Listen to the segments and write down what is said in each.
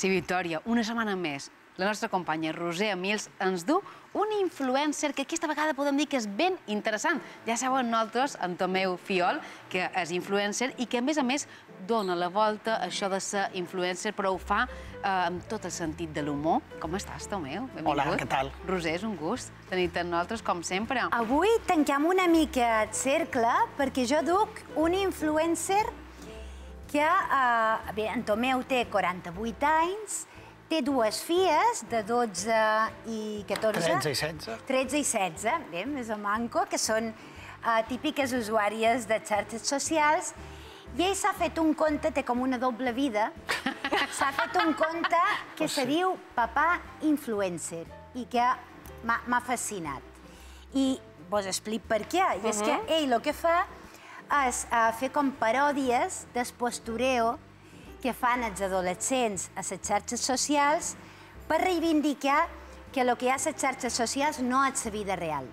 Sí, Victòria, una setmana més, la nostra companya Roser Emils ens du un influencer que aquesta vegada podem dir que és ben interessant. Ja sabeu nosaltres, en Tomeu Fiol, que és influencer i que, a més, dona la volta a això de ser influencer, però ho fa amb tot el sentit de l'humor. Com estàs, Tomeu? Hola, què tal? Roser, és un gust tenir-te amb nosaltres, com sempre. Avui tanquem una mica el cercle perquè jo duc un influencer que, bé, en Tomeu té 48 anys, té dues filles de 12 i 14. 13 i 16. 13 i 16, bé, més o manco, que són típiques usuàries de xarxes socials. I ell s'ha fet un compte, té com una doble vida, s'ha fet un compte que se diu Papà Influencer i que m'ha fascinat. I vos explico per què. I és que ell el que fa és fer com paròdies del postureo que fan els adolescents a les xarxes socials per reivindicar que el que hi ha a les xarxes socials no és la vida real.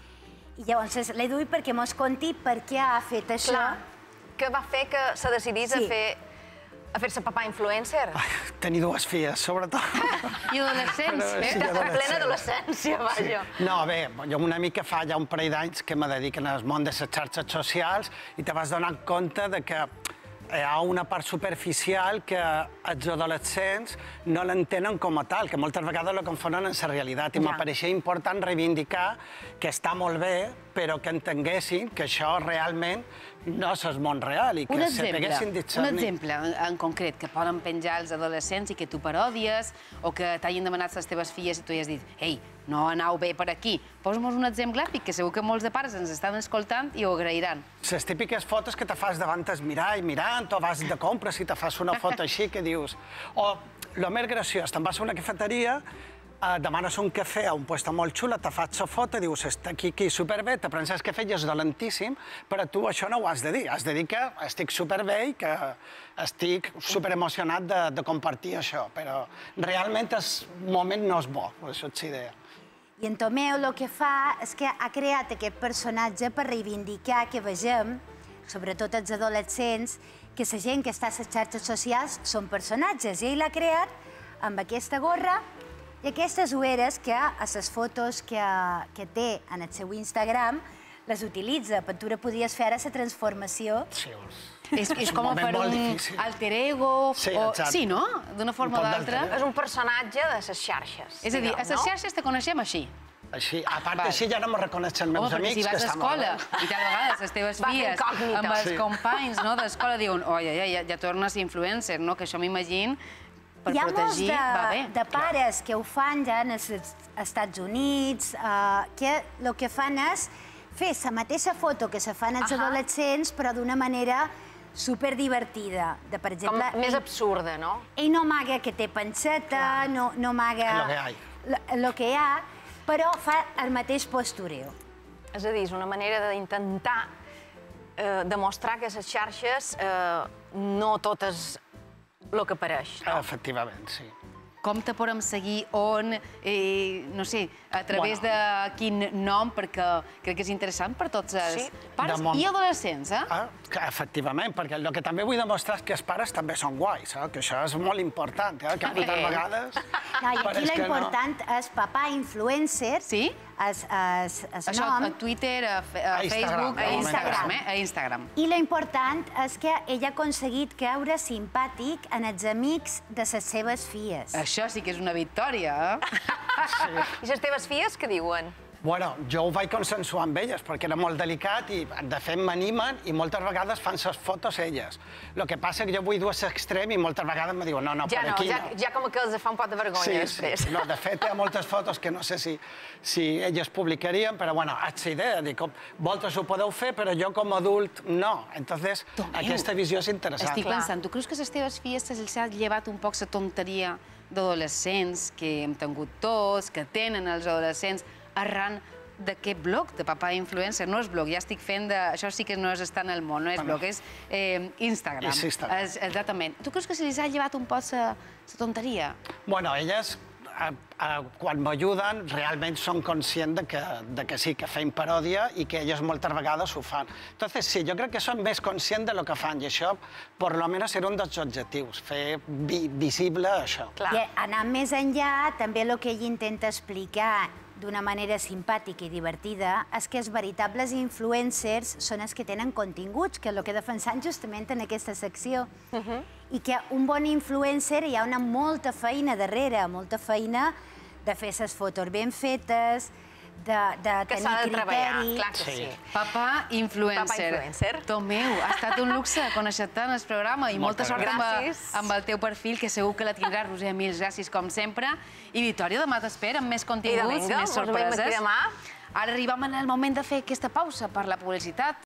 I llavors l'he duit perquè mos conti per què ha fet això. Clar, què va fer que se decidís a fer-se papà influencer? Tenir dues filles, sobretot. I adolescents, Plena adolescència, vaja. No, bé, jo una mica fa ja un parell d'anys que me dediquen al món de les xarxes socials i te vas donant compte de que hi ha una part superficial que els adolescents no l'entenen com a tal, que moltes vegades lo confonen amb la realitat. I m'apareixia important reivindicar que està molt bé, però que entenguessin que això realment no és el món real i que sapiguessin discernir. Un exemple en concret que poden penjar els adolescents i que tu paròdies o que t'hagin demanat les teves filles i tu hi has dit «Ei, no anau bé per aquí». Posa'm un exemple èpic, que segur que molts de pares ens estan escoltant i ho agrairan. Les típiques fotos que te fas davant el mirall mirant, o vas de compres i te fas una foto així que dius... O el més graciós, te'n vas a una cafeteria, demanes un cafè a un puesto molt xulo, te fas la foto i dius està aquí superbé, te prens el cafè i és dolentíssim, però tu això no ho has de dir. Has de dir que estic superbé i que estic superemocionat de compartir això, però realment el moment no és bo, això és idea. I en Tomeu el que fa és que ha creat aquest personatge per reivindicar que vegem, sobretot els adolescents, que la gent que està a les xarxes socials són personatges. I ell l'ha creat amb aquesta gorra i aquestes ulleres que a les fotos que té en el seu Instagram les utilitza. Per tu podies fer ara la transformació. Sí, és com per un alter ego. Sí, no? D'una forma o d'altra. És un personatge de les xarxes. És a dir, a les xarxes te coneixem així. Així, a part així ja no me reconeixen els meus amics. Home, perquè si vas a escola i tal vegades les teves filles amb els companys d'escola diuen «Oi, ja tornes influencer», que això m'imagino per protegir va bé. Hi ha molts de pares que ho fan ja als Estats Units, que el que fan és fer la mateixa foto que se fan els adolescents, però d'una manera superdivertida. Per exemple... Com més absurda, no? Ell no amaga que té panxeta, no amaga el que hi ha, però fa el mateix postureo. És a dir, és una manera d'intentar demostrar que les xarxes no totes el que pareix. Efectivament, sí. Com te podem seguir, on, no sé, a través de quin nom, perquè crec que és interessant per tots els pares i adolescents, Efectivament, perquè el que també vull demostrar és que els pares també són guais, que això és molt important, que moltes vegades... I aquí l'important és papà influencer, el nom... A Twitter, a Facebook, a Instagram. I l'important és que ell ha aconseguit caure simpàtic en els amics de les seves filles. Això sí que és una victòria, I les teves filles què diuen? Bueno, jo ho vaig consensuar amb elles, perquè era molt delicat i, de fet, m'animen i moltes vegades fan les fotos elles. El que passa és que jo vull dur a l'extrem i moltes vegades me diuen no, per aquí no. Ja com que els fa un pot de vergonya després. No, de fet, hi ha moltes fotos que no sé si elles publicarien, però, bueno, és la idea. Dic, vosaltres ho podeu fer, però jo com a adult no. Entonces, aquesta visió és interessant. Estic pensant, tu creus que a les teves filles se'ls ha llevat un poc la tonteria d'adolescents que hem tingut tots, que tenen els adolescents, arran d'aquest blog de Papà Influencer? No és blog, ja estic fent de... Això sí que no és estar en el món, no és blog, és Instagram. És Instagram. Exactament. Tu creus que se li ha llevat un poc la tonteria? Bueno, elles quan m'ajuden, realment són conscients de que sí, que feim paròdia i que ells moltes vegades ho fan. Entonces, sí, jo crec que són més conscients de lo que fan i això, per lo menos, era un dels objectius, fer visible això. I anant més enllà, també el que ell intenta explicar d'una manera simpàtica i divertida és que els veritables influencers són els que tenen continguts, que és el que defensam justament en aquesta secció. I que un bon influencer hi ha molta feina darrere, molta feina de fer les fotos ben fetes, de tenir criteri. Clar que sí. Papa influencer. Tomeu, ha estat un luxe conèixer-te en el programa i molta sort amb el teu perfil, que segur que la tindràs, Roser Mils, gràcies com sempre. I Vitòria, demà t'espera amb més continguts, més sorpreses. Ara arribem en el moment de fer aquesta pausa per la publicitat.